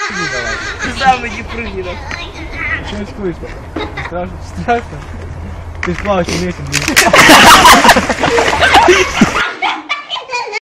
прыгни давай. Сам иди прыгни. Что очкуешь-то? Страшно? Страшно? Ты ж плавать умеешь, блин.